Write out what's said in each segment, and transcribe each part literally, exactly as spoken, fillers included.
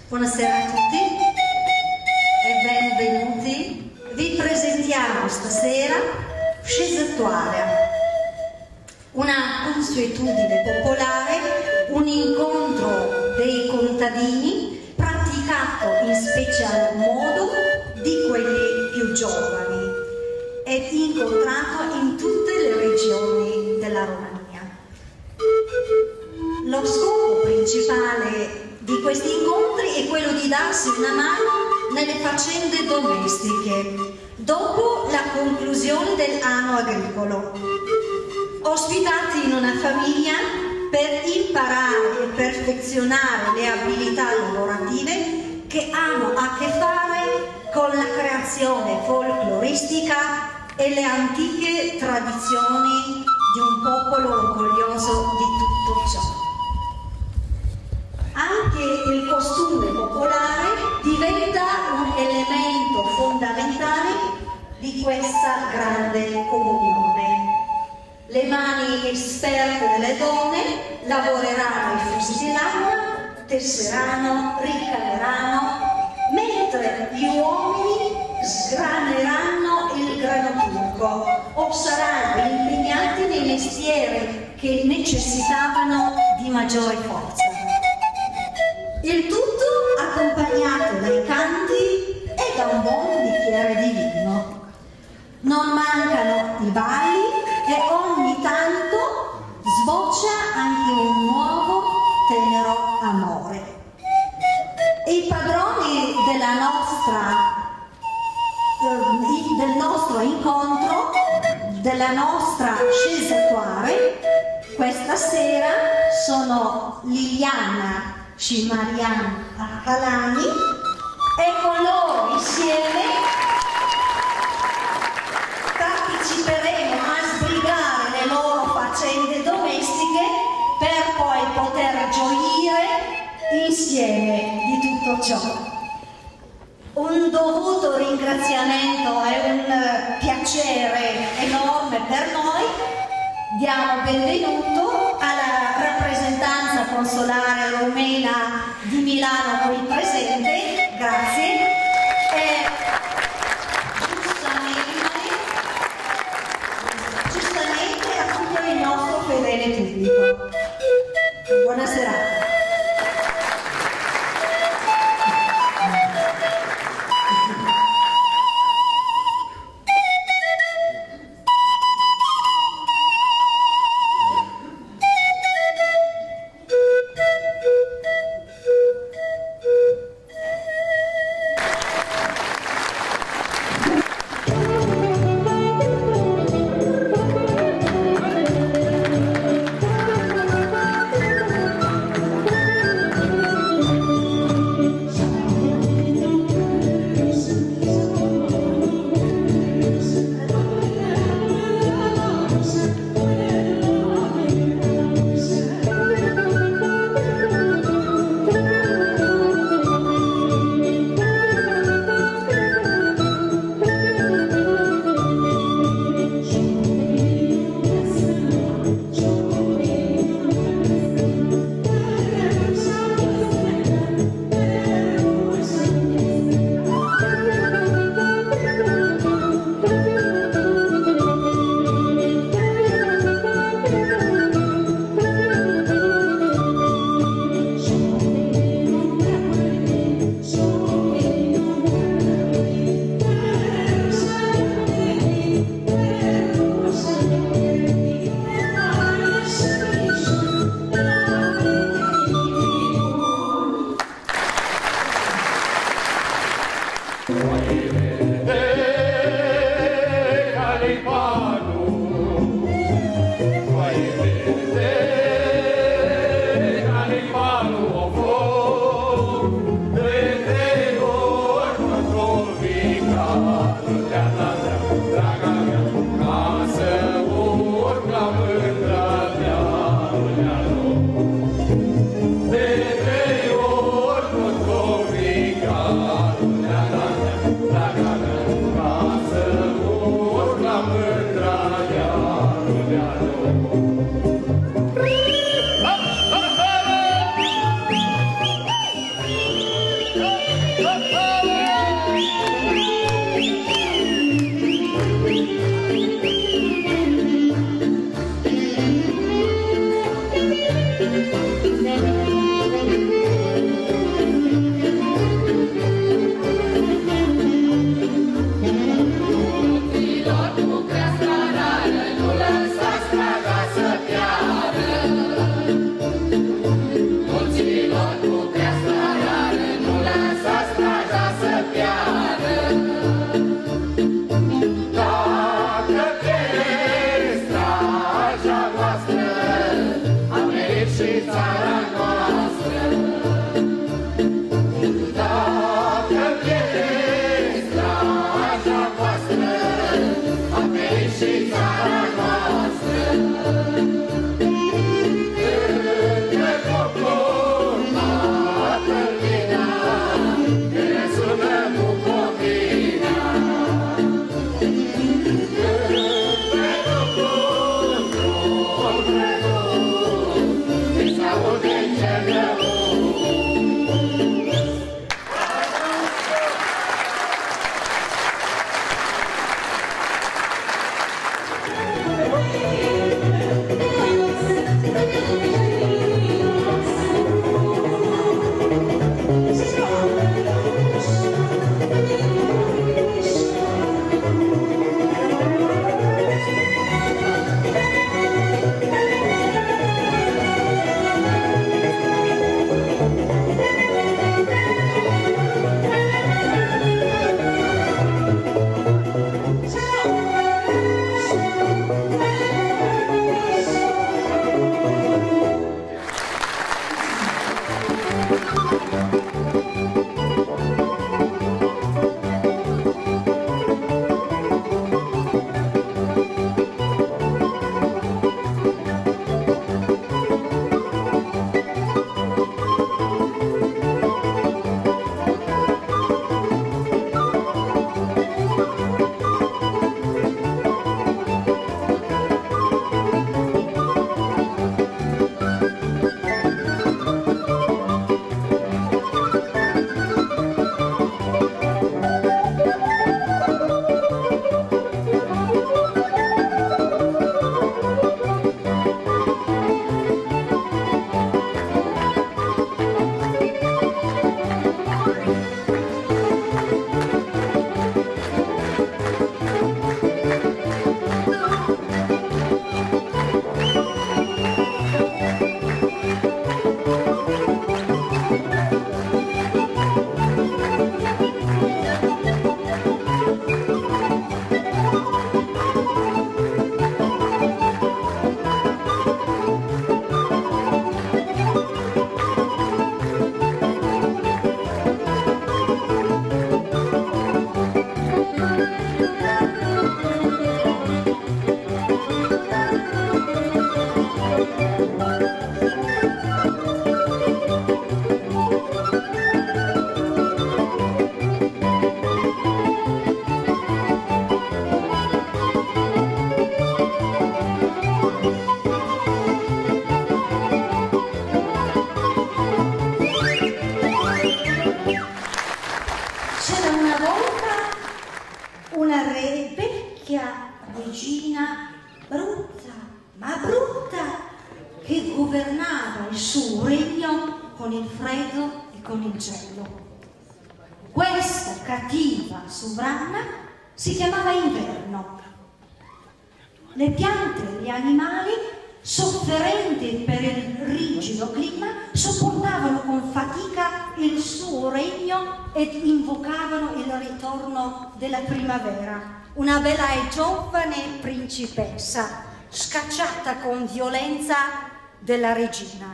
Buonasera a tutti e benvenuti. Vi presentiamo stasera Scesettuarea, una consuetudine popolare, un incontro dei contadini praticato in special modo di quelli più giovani e incontrato in tutte le regioni della Romania. Lo scopo principale di questi incontri è quello di darsi una mano nelle faccende domestiche dopo la conclusione dell'anno agricolo. Ospitati in una famiglia per imparare e perfezionare le abilità lavorative che hanno a che fare con la creazione folcloristica e le antiche tradizioni di un popolo orgoglioso di tutto ciò. Anche il costume popolare diventa un elemento fondamentale di questa grande comunione. Le mani esperte delle donne lavoreranno i fusi di lana, tesseranno, ricaveranno, mentre gli uomini sgraneranno il grano turco o saranno impegnati nei mestieri che necessitavano di maggiore forza. Il tutto accompagnato dai canti e da un buon bicchiere di vino. Non mancano i balli e ogni tanto sboccia anche un nuovo tenero amore. I padroni della nostra, del nostro incontro, della nostra Scesettuarea, questa sera sono Liliana Cimarian Halani e con loro insieme parteciperemo a sbrigare le loro faccende domestiche per poi poter gioire insieme di tutto ciò. Un dovuto ringraziamento e un piacere enorme per noi. Diamo benvenuto alla rappresentanza consolare romena di Milano qui presente, grazie. E giustamente, giustamente a tutto il nostro fedele pubblico. Buona serata. Thank you. il cielo. Questa cattiva sovrana si chiamava inverno. Le piante e gli animali, sofferenti per il rigido clima, sopportavano con fatica il suo regno ed invocavano il ritorno della primavera, una bella e giovane principessa scacciata con violenza della regina.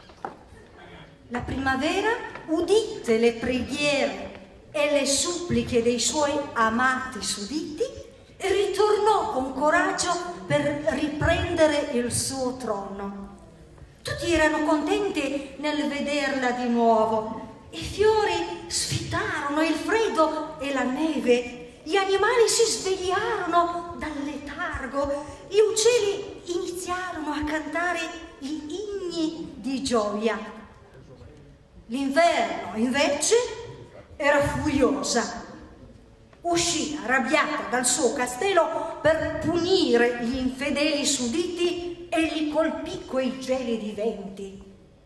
La primavera, udite le preghiere e le suppliche dei suoi amati sudditi, ritornò con coraggio per riprendere il suo trono. Tutti erano contenti nel vederla di nuovo. I fiori sfitarono il freddo e la neve, gli animali si svegliarono dal letargo, gli uccelli iniziarono a cantare gli inni di gioia. L'inverno, invece, era furiosa. Uscì arrabbiata dal suo castello per punire gli infedeli sudditi e li colpì coi gelidi venti.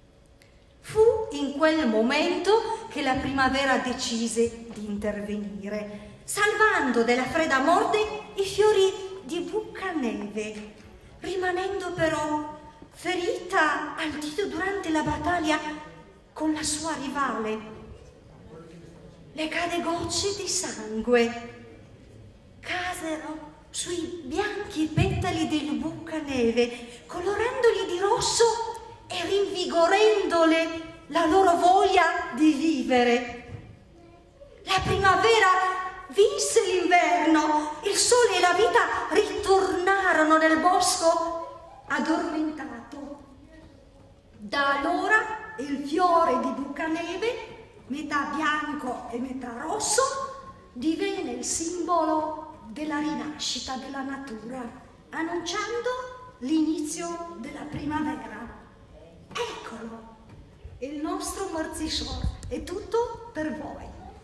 Fu in quel momento che la primavera decise di intervenire, salvando dalla fredda morte i fiori di Bucaneve, rimanendo però ferita al dito durante la battaglia con la sua rivale. Le cade gocce di sangue casero sui bianchi petali del Bucaneve, colorandoli di rosso e rinvigorendole la loro voglia di vivere. La primavera vinse l'inverno, il sole e la vita ritornarono nel bosco addormentato. Da allora il fiore di Bucaneve, metà bianco e metà rosso, divenne il simbolo della rinascita della natura, annunciando l'inizio della primavera. Eccolo, il nostro Morzisor, è tutto per voi.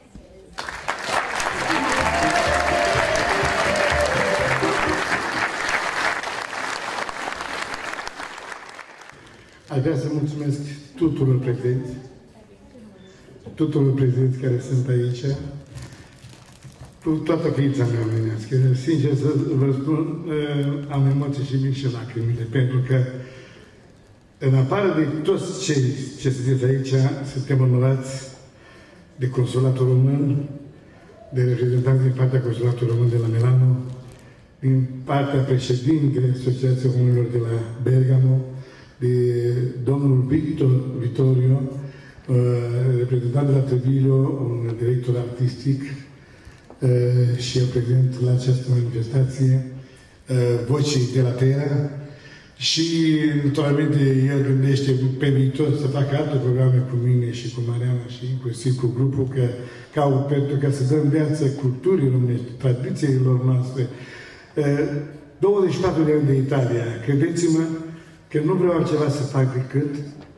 Aș vrea să mulțumesc tuturor prezenți, tuturor prezenți care sunt aici, cu toată ființa mea omenească. Sincer să vă spun, am emoții și mici și lacrimile, pentru că în afară de toți cei ce sunteți aici, suntem onorați de Consulatul Român, de reprezentanți din partea Consulatului Român de la Milano, din partea președintei Asociației Românilor de la Bergamo, de domnul Victor Vittorio, reprezentant de la Treviglio, un director artistic și eu prezent la această manifestație, Vocii de la Terra, și naturalmente el gândește pe viitor să facă alte programe cu mine și cu Mariana și inclusiv cu grupul, că, ca, pentru ca să dăm viață culturii românești, tradițiilor noastre. douăzeci și patru de ani de Italia, credeți-mă că nu vreau altceva să fac decât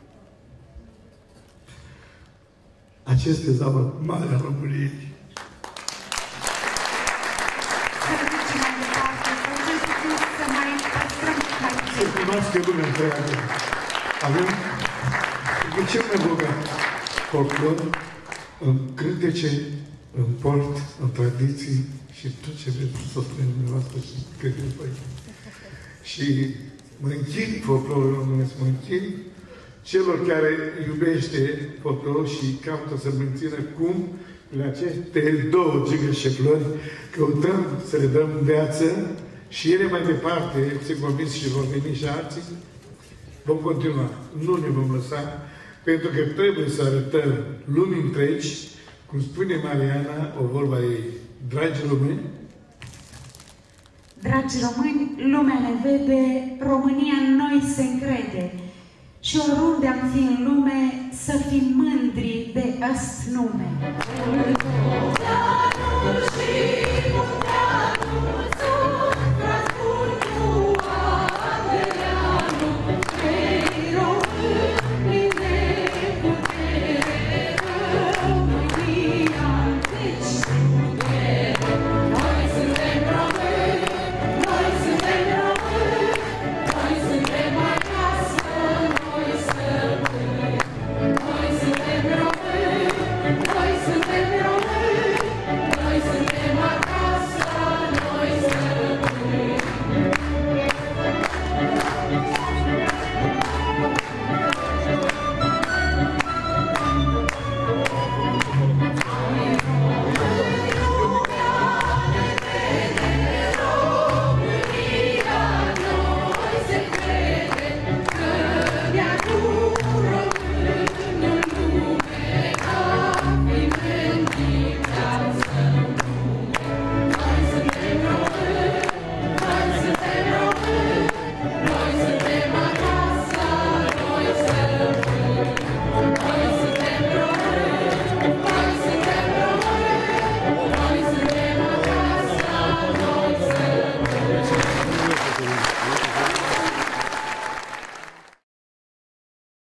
acest tezauр mare al României. Să cunoască lumea întreagă. Avem cel mai bogat folclor în cântece, în port, în tradiții și tot ce vreți să spunem dumneavoastră și credeți voi. Și mă închin folclorul românesc, mă închin celor care iubește folclorul și caută să mențină cum, prin aceste două gigașe flori, căutăm să le dăm viață și ele mai departe, sunt convins și vor veni și alții, vom continua, nu ne vom lăsa, pentru că trebuie să arătăm lumii întregi, cum spune Mariana, o vorba ei, dragi români, dragi români, lumea ne vede, România în noi se încrede și oriunde am fi în lume, să fim mândri de ăst nume.